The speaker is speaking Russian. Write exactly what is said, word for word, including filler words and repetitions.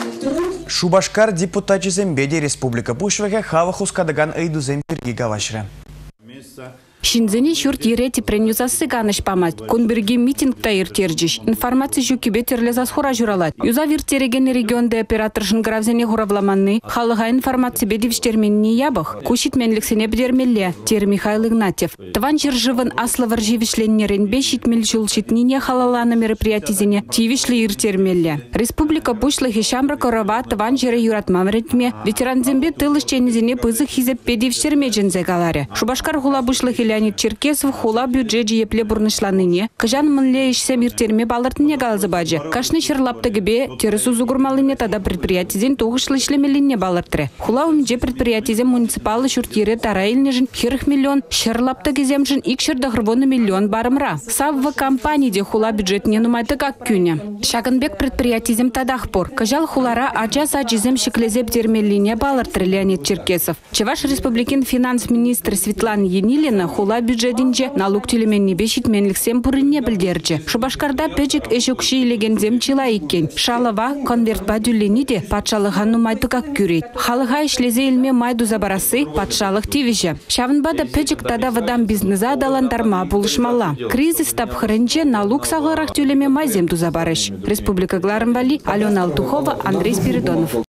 Шубашкар депутатчызем беде республика пушвеге хава хускадаган эйдузем пиргига вашре. Шинзени шурт ерети пренюзасы ганыш памать. Конберги митинг тайыр терджиш. Информация жуки терлезас хура журалат. Юза виртереген регионда оператор жингравзене хуравламанны. Халыга информация бедивштерменни ябах. Кушит менликсене бдермелле. Тер Михаил Игнатьев. Тван жиржывын аслы варживишленнерен бешит мельчулшитнине халалана мероприятизене. Тивишли иртермелле. Республика пушлы хишамра корова тван жире юратмамретме. Ветеранзембе тылышченезене пызы хизеп бедивштермеджензе галаре. Шубашкар хула бушлы Леонид Черкесов хула бюджет епле бурнышланыне. Кажан мынле ишсем иртерме балыртыне галзыбаджы. Кашны шырлапты гібе тересу зугурмалыне тада предприятизен тоғышлы ишлемеліне балыртыры. Хула умже предприятизен муниципалы шуртире тарайлнежін хирых миллион, шырлапты геземжін икшырды ғырбоны миллион барымра. Савва компанийде хула бюджетне нумайды как күне. Шагынбек предприятизем тадахпор. Кажал хулара аджас аджизем шиклезеп термеліне балыртыры Леонид Черкесов. Чеваш республикин финанс-министр Светлана Енилина хула бюджетинче налог телеменни бешит менликсем пурынне білдерчі. Шубашкарда пөчік эшокши илегензем чила иккен. Шалыва конвертпа дүллениде патшалыға нумайды как күрейт. Халыға ишлезе илме майду забарасы патшалық тивиже. Шавынбада пөчік тада вадам бизнеса адаландарма булышмала. Кризис тапхырынче налог сағылырақ төлеме майзем тузабарыш. Республика Гларымвали, Алена Алтухова, Андрей Спиридонов.